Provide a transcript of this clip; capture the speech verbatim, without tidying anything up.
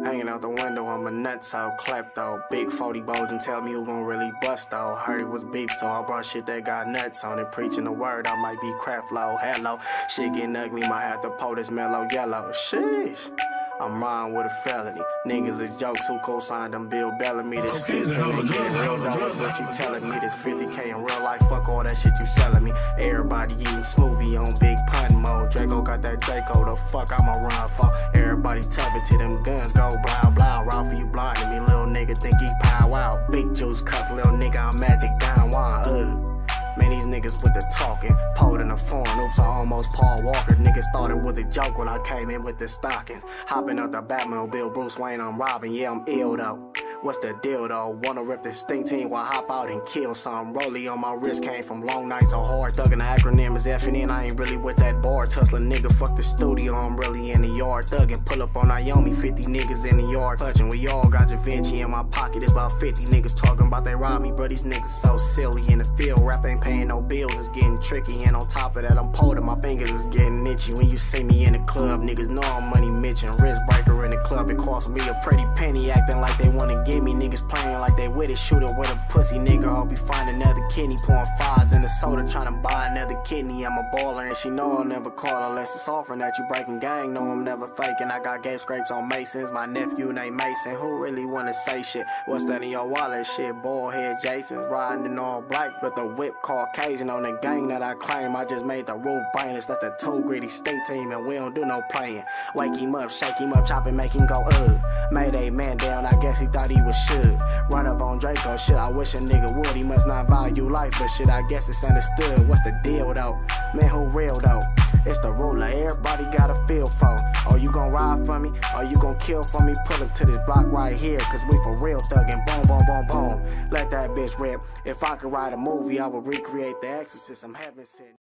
Hanging out the window, I'm a nutso, klepto. Big forty bows and tell me who gon' really bust though. Heard it was beef, so I brought shit that got nuts on it. Preaching the word, I might be crap low. Hello, shit getting ugly, might have to pour this mellow yellow. Sheesh. I'm riding with a felony. Niggas is jokes who co-signed them Bill Bellamy. This stick till they get it real though, is what you telling me. This fifty K in real life, fuck all that shit you selling me. Everybody eating smoothie on big pun mode. Draco got that Draco, the fuck I'ma run for. Everybody tough it till them guns go blow blow. Ralph, you blinding me, little nigga think he pow wow. Big juice cup, little nigga, I'm magic down one. Uh. Man, these niggas with the talking, pulled in the foreign. Oops, I almost Paul Walker. Niggas thought it was a joke when I came in with the stockings. Hopping out the Batmobile, Bruce Wayne, I'm robbing. Yeah, I'm ill though. What's the deal though? Wanna rip the stink team while I hop out and kill some. Rollie on my wrist came from long nights of hard thugging. The acronym is F N N. I ain't really with that bar tussling. Nigga, fuck the studio. I'm really in the yard thugging. Pull up on Naomi, fifty niggas in the yard touching. We all got Da Vinci in my pocket. It's about fifty niggas talking about they rob me, bro. These niggas so silly in the field. Rap ain't paying no bills. It's getting tricky. And on top of that, I'm pulled. My fingers is getting itchy. When you see me in the club, niggas know I'm money mitching. Wrist breaker in the club. It cost me a pretty penny. Acting like they wanna give me. Niggas playing like they with it, shooting with a pussy nigga. Hope you find another kidney, pouring fives in the soda, trying to buy another kidney. I'm a baller and she know I'll never call unless it's offering that you breaking gang. No, I'm never faking. I got game scrapes on Masons. My nephew named Mason. Who really wanna say shit? What's that in your wallet? Shit, bald head Jason's riding in all black, but the whip Caucasian on the gang that I claim. I just made the roof brainless. That's the too greedy stink team, and we don't do no playing. Wake him up, shake him up, chop and make him go ugh. Made a man down. I guess he thought he was should. Run up on Draco, shit, I wish a nigga would. He must not value life, but shit, I guess it's understood. What's the deal though? Man, who real though? It's the ruler, everybody got a feel for. Are you gon' ride for me? Are you gon' kill for me? Pull up to this block right here, cause we for real thuggin'. Boom, boom, boom, boom. Let that bitch rip. If I could write a movie, I would recreate The Exorcist. I'm heaven sent.